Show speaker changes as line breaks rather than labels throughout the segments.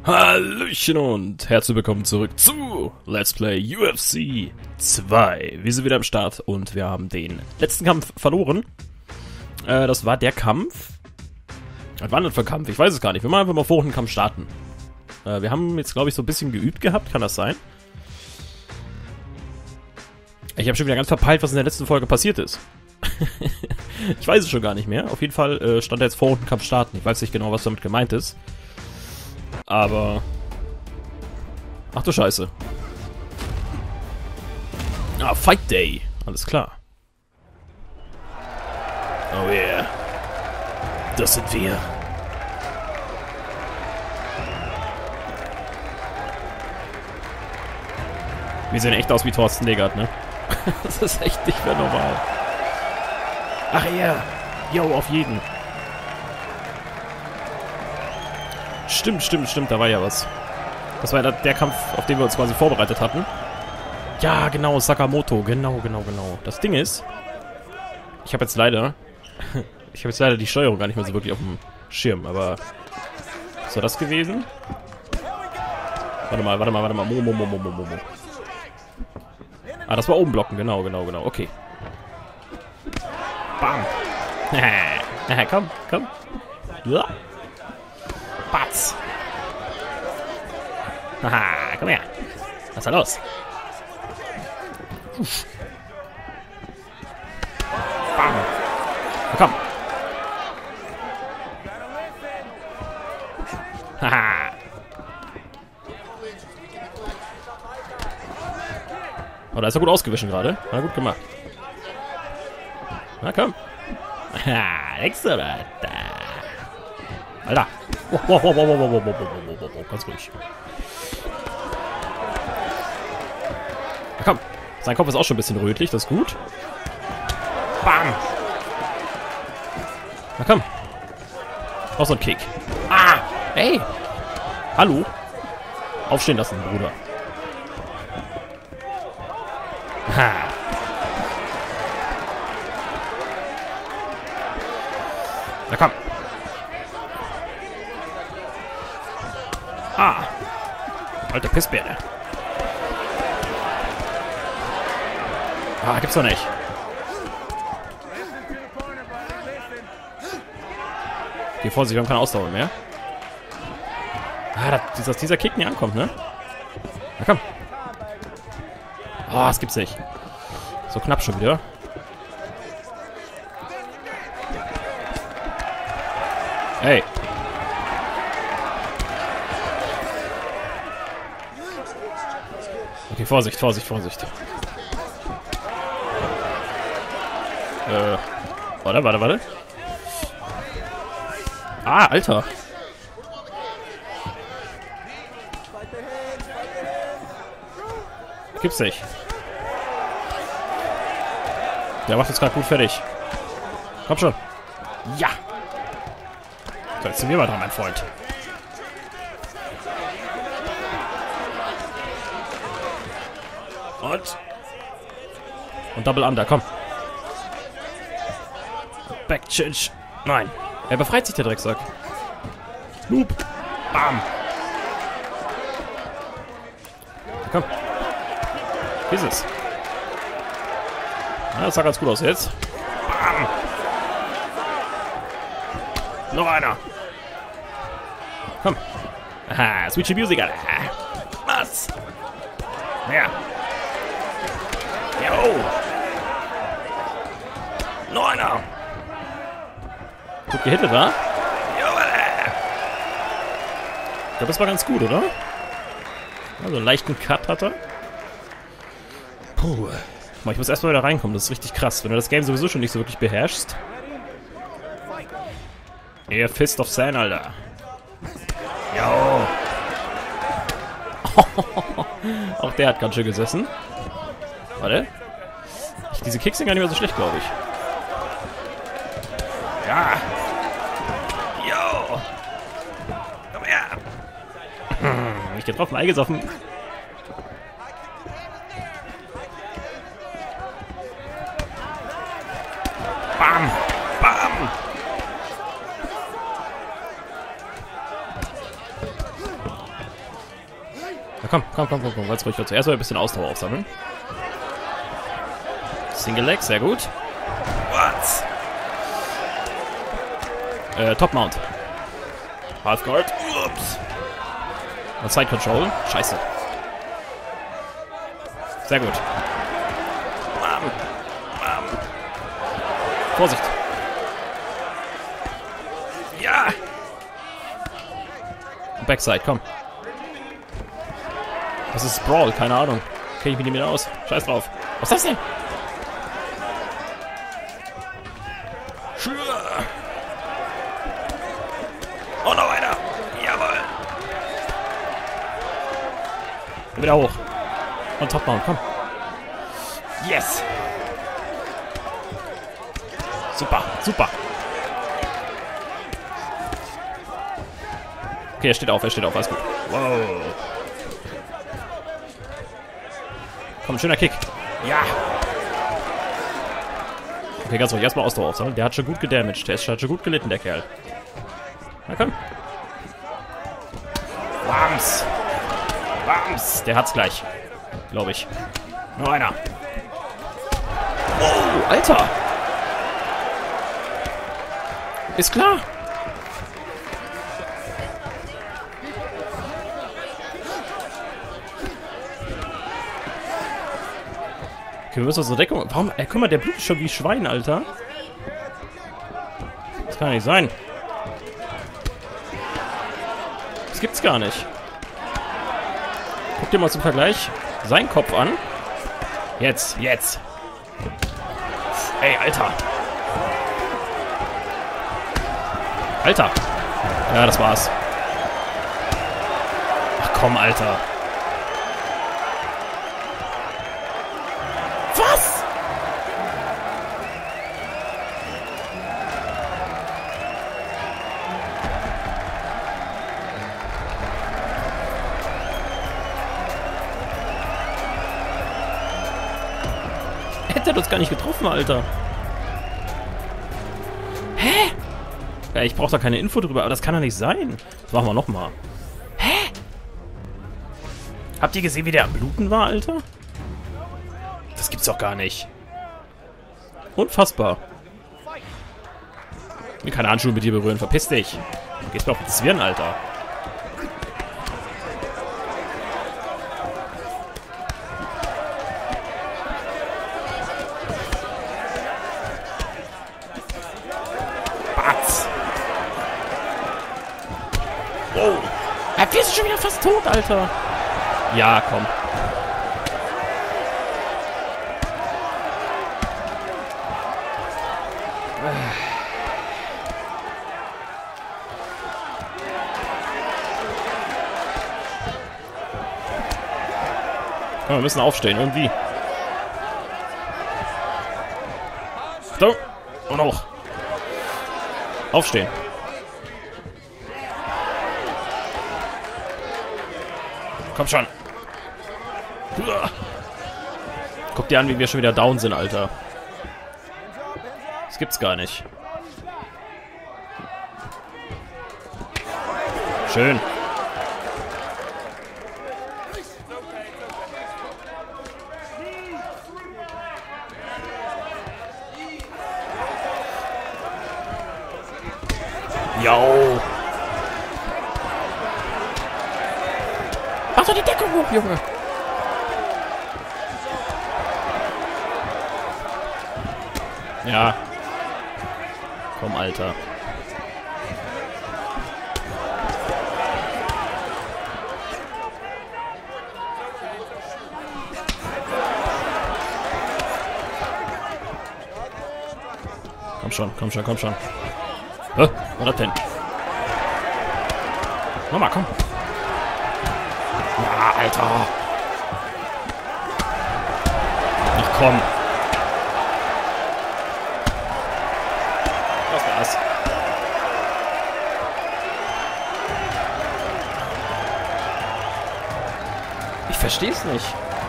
Hallöchen und herzlich willkommen zurück zu Let's Play UFC 2. Wir sind wieder am Start und wir haben den letzten Kampf verloren. Das war der Kampf. Was war denn für ein Kampf? Ich weiß es gar nicht. Wir machen einfach mal vor den Kampf starten. Wir haben jetzt, glaube ich, so ein bisschen geübt gehabt. Kann das sein? Ich habe schon wieder ganz verpeilt, was in der letzten Folge passiert ist. Ich weiß es schon gar nicht mehr. Auf jeden Fall stand er jetzt vor den Kampf starten. Ich weiß nicht genau, was damit gemeint ist. Aber... Ach du Scheiße. Ah, Fight Day. Alles klar. Oh yeah. Das sind wir. Wir sehen echt aus wie Thorsten Legert, ne? Das ist echt nicht mehr normal. Ach ja. Yo, auf jeden. Stimmt, da war ja was. Das war ja der Kampf, auf den wir uns quasi vorbereitet hatten. Ja, genau, Sakamoto, genau. Das Ding ist, ich habe jetzt leider die Steuerung gar nicht mehr so wirklich auf dem Schirm, aber was war das gewesen? Warte mal, Mo. Ah, das war oben blocken, genau, okay. Bam. Komm. Ja. Batz. Haha, komm her. Was ist da los? Uff. Bam. Na komm. Haha. Oh, da ist er gut ausgewichen gerade. Na, gut gemacht. Na komm. Haha, denkst du da? Alter. Wow. Ganz ruhig. Na komm. Sein Kopf ist auch schon ein bisschen rötlich, das ist gut. Bam. Na komm. Noch so ein Kick. Ah! Ey! Hallo? Aufstehen lassen, Bruder. Ha. Na komm. Ah. Alter Pissbär. Ah, gibt's doch nicht. Okay, Vorsicht, wir haben keine Ausdauer mehr. Ah, dass dieser Kick nie ankommt, ne? Na komm. Ah, das gibt's nicht. So knapp schon wieder. Hey. Okay, Vorsicht. Warte. Ah, Alter. Gibt's nicht. Der macht jetzt gerade gut fertig. Komm schon. Ja. So, jetzt sind wir mal dran, mein Freund. Und Double Under, komm. Back Chinch. Nein. Er befreit sich, der Drecksack. Loop. Bam. Komm. Wie ist es? Ja, das sah ganz gut aus jetzt. Bam. Noch einer. Komm. Aha, Switchy Music, Alter. Was? Ja. Jo. Noch einer. Gut gehittet, wa? Jo, Alter. Ich glaube, das war ganz gut, oder? Also einen leichten Cut hat er. Puh. Ich muss erstmal wieder reinkommen, das ist richtig krass. Wenn du das Game sowieso schon nicht so wirklich beherrschst. Ihr Fist of Sand, Alter. Jo. Auch der hat ganz schön gesessen. Warte. Diese Kicks sind gar nicht mehr so schlecht, glaube ich. Ja. Jo. Komm her. Ich getroffen, eingesoffen. Bam. Na komm, ganz ruhig. Zuerst mal ein bisschen Ausdauer aufsammeln. Single Leg, sehr gut. What? Top Mount. Half Guard. Ups. Und Side Control. Scheiße. Sehr gut. Bam. Bam. Vorsicht. Ja. Backside, komm. Das ist Brawl, keine Ahnung. Kenn ich mich nicht mehr aus. Scheiß drauf. Was ist das denn? Oh, noch einer. Jawohl. Wieder hoch. Und Top Mount, komm. Yes. Super, super. Okay, er steht auf, alles gut. Wow. Komm, schöner Kick. Ja. Okay, ganz ruhig. Erstmal Ausdauer aufsammeln. Der hat schon gut gedamaged. Der hat schon gut gelitten, der Kerl. Na komm. Bams. Bams. Der hat's gleich. Glaube ich. Nur einer. Oh, Alter. Ist klar. Okay, wir müssen unsere Deckung... Warum? Guck mal, der blutet schon wie Schwein, Alter. Das kann nicht sein. Das gibt's gar nicht. Guck dir mal zum Vergleich seinen Kopf an. Jetzt. Ey, Alter. Alter. Ja, das war's. Ach komm, Alter. Was? Hätte er uns gar nicht getroffen, Alter. Hä? Ja, ich brauche da keine Info drüber, aber das kann doch nicht sein. Das machen wir nochmal. Hä? Habt ihr gesehen, wie der am Bluten war, Alter? Das gibt's doch gar nicht. Unfassbar. Ich will keine Handschuhe mit dir berühren. Verpiss dich. Du gehst mir auf das Zwirn, Alter. Batz. Wow. Er ist schon wieder fast tot, Alter. Ja, komm. Oh, wir müssen aufstehen, irgendwie. So. Und hoch. Aufstehen. Komm schon. Guck dir an, wie wir schon wieder down sind, Alter. Das gibt's gar nicht. Schön. Jo. Mach doch die Deckung hoch, Junge. Ja. Komm, Alter. Komm schon. Was das denn? Nochmal, komm. Ja, Alter. Ach, komm. Was war's? Ich versteh's nicht.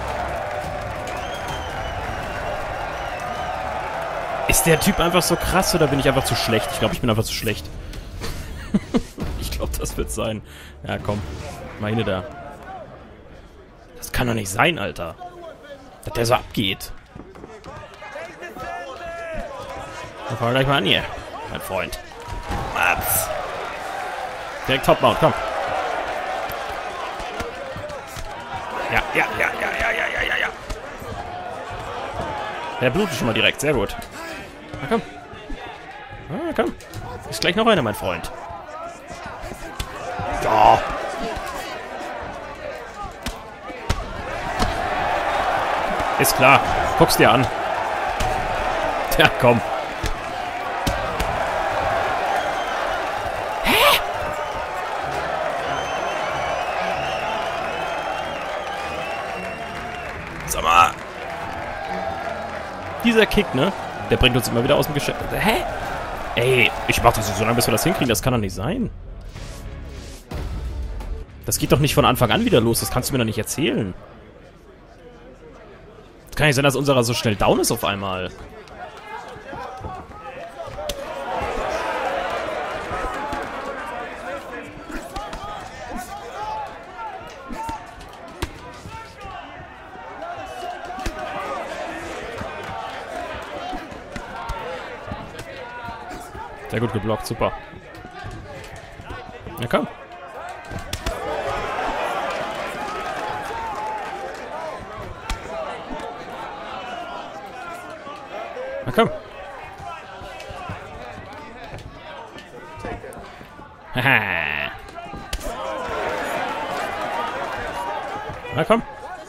Ist der Typ einfach so krass oder bin ich einfach zu schlecht? Ich glaube, ich bin einfach zu schlecht. Ich glaube, das wird sein. Ja, komm. Mal hin da. Das kann doch nicht sein, Alter. Dass der so abgeht. Dann fangen wir gleich mal an hier, mein Freund. Mats. Direkt Topmount, komm. Ja. Der blutet schon mal direkt, sehr gut. Na komm. Ah, komm. Ist gleich noch einer, mein Freund. Ja. Ist klar. Guck's dir an. Ja, komm. Hä? Sag mal. Dieser Kick, ne? Der bringt uns immer wieder aus dem Geschäft. Hä? Ey, ich mach das so lange, bis wir das hinkriegen. Das kann doch nicht sein. Das geht doch nicht von Anfang an wieder los. Das kannst du mir doch nicht erzählen. Das kann nicht sein, dass unserer so schnell down ist auf einmal. Sehr gut geblockt, super. Na komm. Na komm. Haha. Na komm.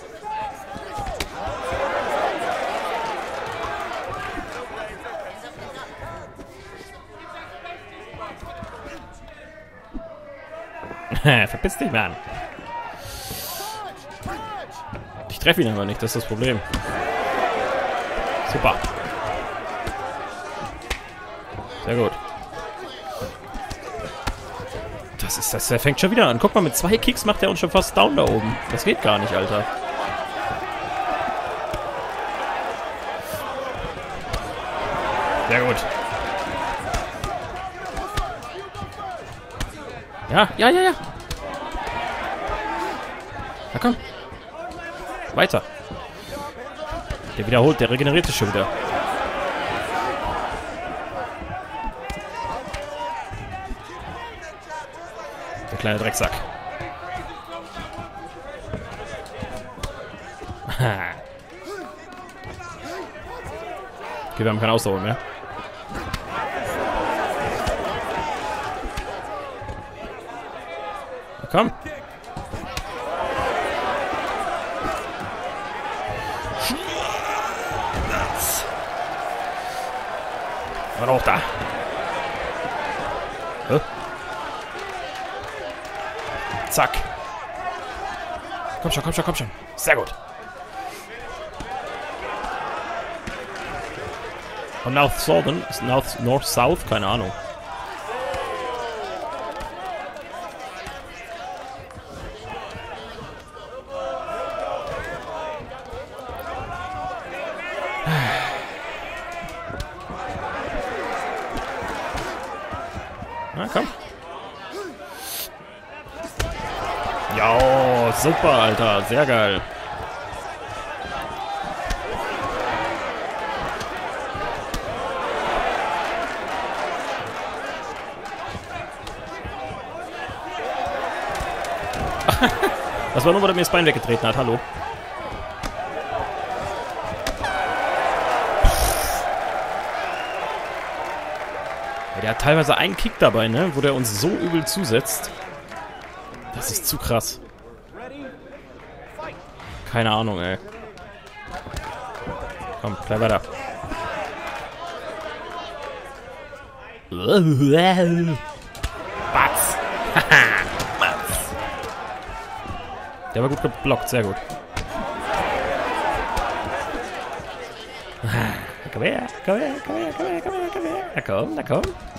Verpiss dich, Mann. Ich treffe ihn aber nicht, das ist das Problem. Super. Sehr gut. Das ist das. Der fängt schon wieder an. Guck mal, mit 2 Kicks macht er uns schon fast down da oben. Das geht gar nicht, Alter. Sehr gut. Ja. Na komm. Weiter. Der wiederholt, der regeneriert sich schon wieder. Der kleine Drecksack. Okay, wir haben keine Ausdauer mehr. Na komm. War auch da. Huh? Zack. Komm schon. Sehr gut. Und North Southern ist North South, keine Ahnung. Na komm. Ja, super, Alter. Sehr geil. Das war nur, weil er mir das Bein weggetreten hat. Hallo. Der hat teilweise einen Kick dabei, ne? Wo der uns so übel zusetzt. Das ist zu krass. Keine Ahnung, ey. Komm, bleib weiter. Batz. Batz. Der war gut geblockt, sehr gut. Komm her. Na komm.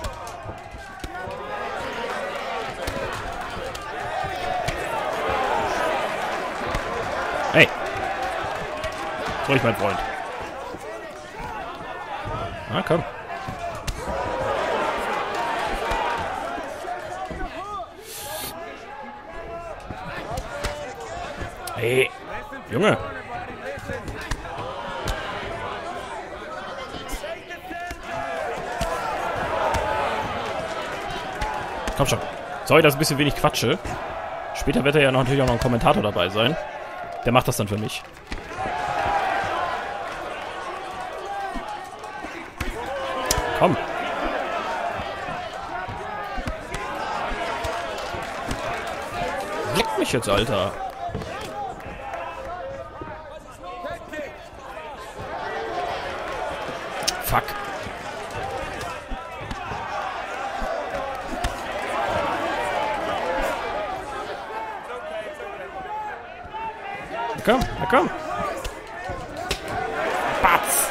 Hey. Ruhig, mein Freund. Na komm. Hey. Junge. Komm schon. Sorry, dass ein bisschen wenig quatsche. Später wird ja natürlich auch noch ein Kommentator dabei sein. Der macht das dann für mich. Komm. Leck mich jetzt, Alter. Fuck. Komm, na komm. Batz.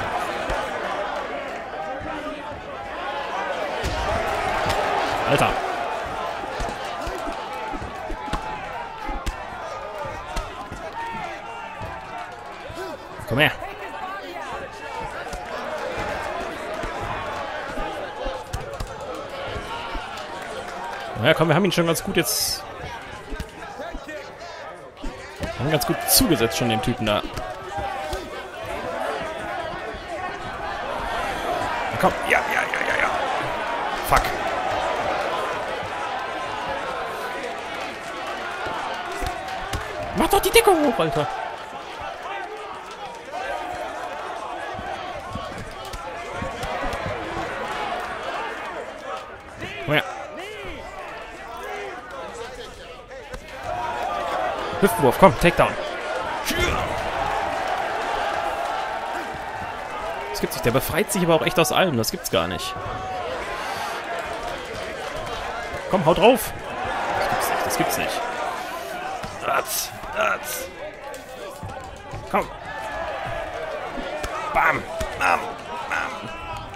Alter. Komm her. Ja, komm, wir haben ihn schon ganz gut jetzt... Haben ganz gut zugesetzt schon dem Typen da. Na komm. Ja. Fuck. Mach doch die Deckung hoch, Alter. Komm her. Hüftwurf, komm, Takedown. Das gibt's nicht. Der befreit sich aber auch echt aus allem. Das gibt's gar nicht. Komm, haut drauf. Das gibt's nicht. Das. Komm. Bam. Bam. Bam.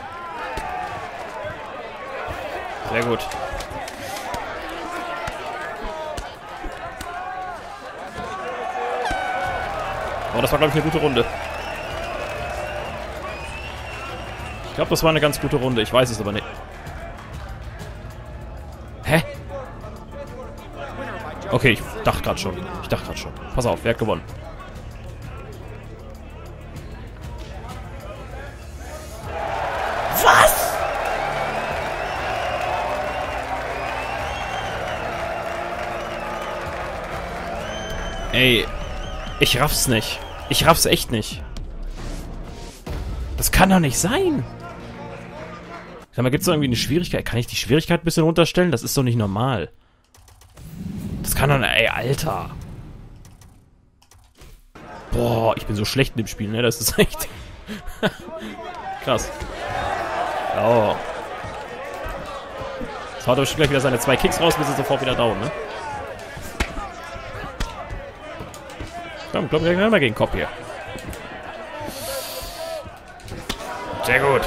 Sehr gut. Oh, das war, glaube ich, eine gute Runde. Ich glaube, das war eine ganz gute Runde. Ich weiß es aber nicht. Hä? Okay, ich dachte gerade schon. Pass auf, wer hat gewonnen? Was? Ey, ich raff's nicht. Ich raff's echt nicht. Das kann doch nicht sein. Sag mal, gibt's da irgendwie eine Schwierigkeit? Kann ich die Schwierigkeit ein bisschen runterstellen? Das ist doch nicht normal. Das kann doch nicht... Ey, Alter. Boah, ich bin so schlecht in dem Spiel, ne? Das ist echt... Krass. Oh. Jetzt haut er bestimmt gleich wieder seine 2 Kicks raus, bis er sofort wieder down, ne? Komm, wir gehen mal gegen den Kopf hier. Sehr gut.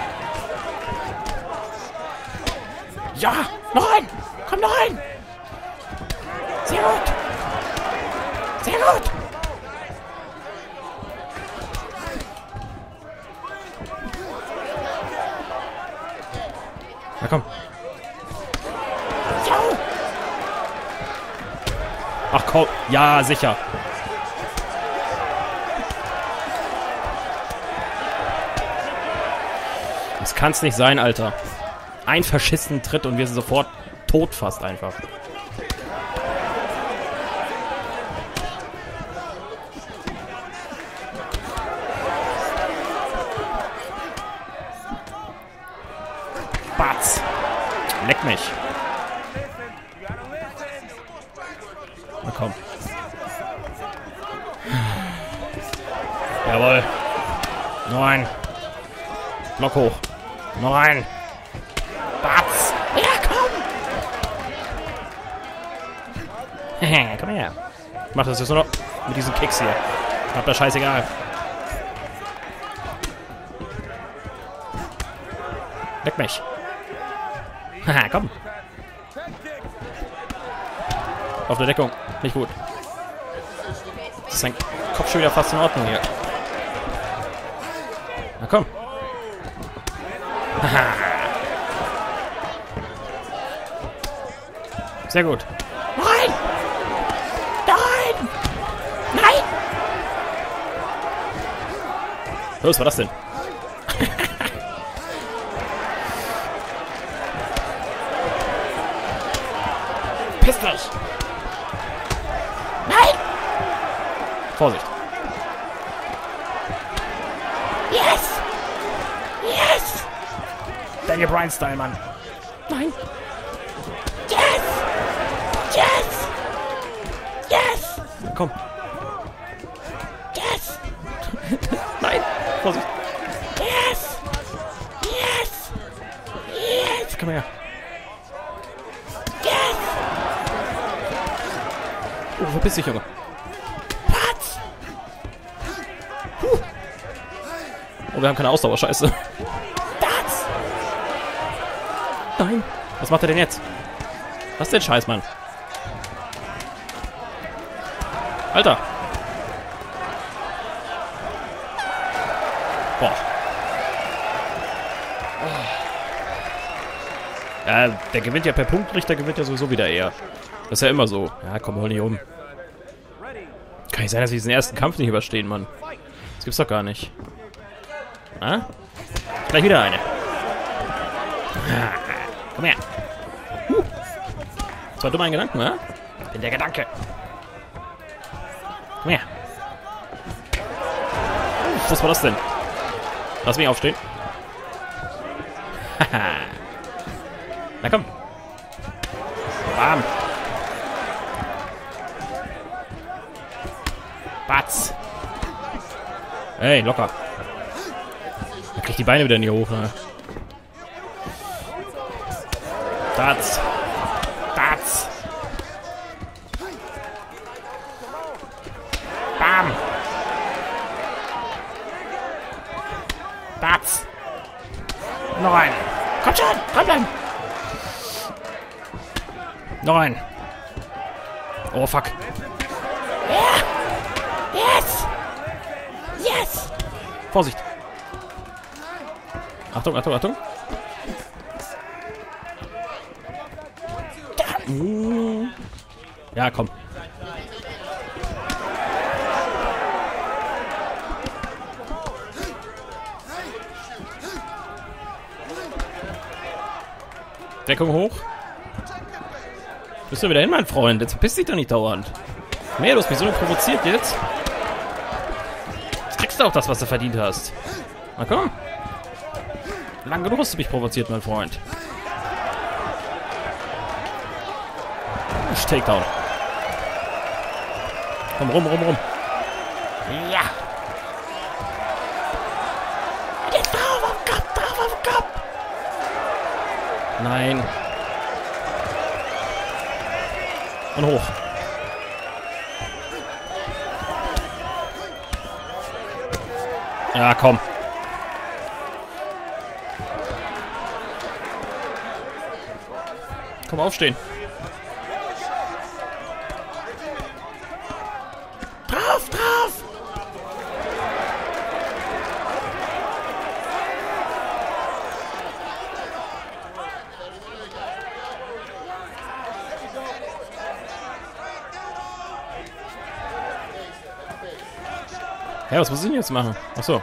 Ja, noch ein! Komm, noch ein! Sehr gut! Sehr gut! Na komm. Ja. Ach komm. Ja, sicher. Das kann's nicht sein, Alter. Ein verschissenen Tritt und wir sind sofort tot fast einfach. Batz. Leck mich. Na komm. Jawohl. Noch ein. Block hoch. Noch ein. Batz. Ja, komm. Komm her. Ich mach das jetzt nur noch mit diesen Kicks hier. Habt das scheißegal. Leck mich. Haha, komm. Auf der Deckung. Nicht gut. Das ist sein Kopf schon wieder fast in Ordnung hier. Na komm. Haha. Sehr gut. Nein! Nein! Nein! Was war das denn? Piss dich! Nein! Vorsicht! Yes! Yes! Daniel Bryan-Style, Mann! Nein! Yes! Yes! Yes! Komm! Yes! Nein! Vorsicht! Yes! Yes! Yes! Komm her! Yes! Oh, verpiss dich, Junge! Was? Oh, wir haben keine Ausdauer, scheiße. Das! Nein! Was macht er denn jetzt? Was ist denn Scheiß, Mann? Alter! Boah. Ja, der gewinnt ja per Punktrichter, gewinnt ja sowieso wieder eher. Das ist ja immer so. Ja, komm, hol nicht um. Kann nicht sein, dass wir diesen ersten Kampf nicht überstehen, Mann. Das gibt's doch gar nicht. Ah? Gleich wieder eine. Komm her. Das war dumm ein Gedanken, oder? Bin der Gedanke. Komm her. Was war das denn? Lass mich aufstehen. Haha. Na komm. Bam. Batz. Hey, locker. Er kriegt die Beine wieder nicht hoch, ne? Batz. Batz. Bam. Batz. Noch einen. Komm schon, komm bleiben. Noch einen. Oh, fuck. Ja. Yes. Yes. Vorsicht. Achtung, Achtung, Achtung. Ja, komm. Deckung hoch. Bist du wieder hin, mein Freund? Jetzt verpiss dich doch nicht dauernd. Nee, du hast mich so provoziert jetzt. Jetzt kriegst du auch das, was du verdient hast. Na komm. Lang genug hast du mich provoziert, mein Freund. Takedown. Komm, rum. Ja. Jetzt drauf auf den Kopf. Nein. Und hoch. Ja, komm. Komm, aufstehen. Drauf! Hä, was muss ich denn jetzt machen? Achso.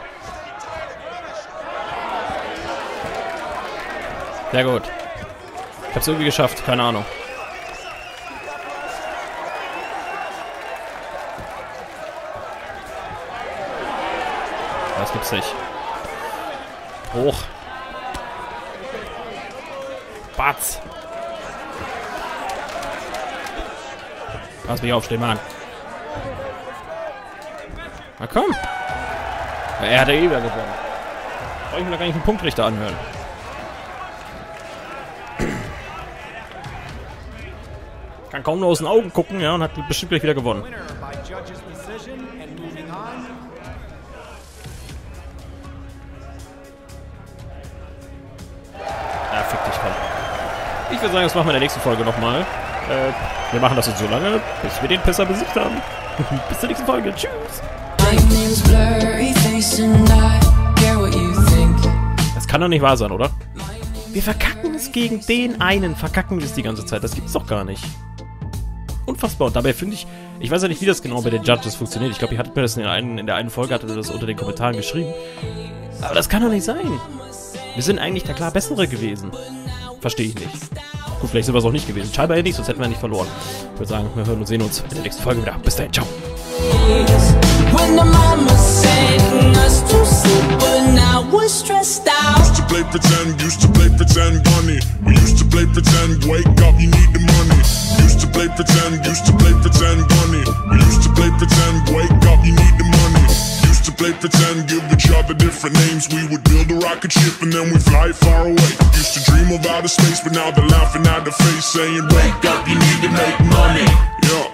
Sehr gut. Ich hab's irgendwie geschafft, keine Ahnung. Das gibt's nicht. Hoch. Batz. Lass mich aufstehen, Mann. Na komm. Ja, er hat ja eh wieder gewonnen. Brauche ich mir doch gar nicht einen Punktrichter anhören. Kann kaum nur aus den Augen gucken, ja, und hat bestimmt gleich wieder gewonnen. Ja, fick dich, komm. Ich würde sagen, das machen wir in der nächsten Folge nochmal. Wir machen das jetzt so lange, bis wir den Pisser besiegt haben. Bis zur nächsten Folge. Tschüss. Das kann doch nicht wahr sein, oder? Wir verkacken es gegen den einen. Verkacken wir es die ganze Zeit. Das gibt's doch gar nicht. unfassbar. Und dabei finde ich weiß ja nicht, wie das genau bei den Judges funktioniert. Ich glaube, ihr hattet mir das in der einen Folge, hattet ihr das unter den Kommentaren geschrieben. Aber das kann doch nicht sein. Wir sind eigentlich der klar Bessere gewesen. Verstehe ich nicht. Gut, vielleicht sind wir es auch nicht gewesen. Scheinbar nicht, sonst hätten wir nicht verloren. Ich würde sagen, wir hören und sehen uns in der nächsten Folge wieder. Bis dahin, ciao.
When the mama sang us to sleep, but now we're stressed out.
Used to play pretend bunny. We used to play pretend, wake up, you need the money. Used to play pretend bunny. We used to play pretend, wake up, you need the money. Used to play pretend, give each other different names. We would build a rocket ship and then we fly far away. Used to dream of outer space, but now they're laughing at the face, saying, wake up, you need to make money. Yeah.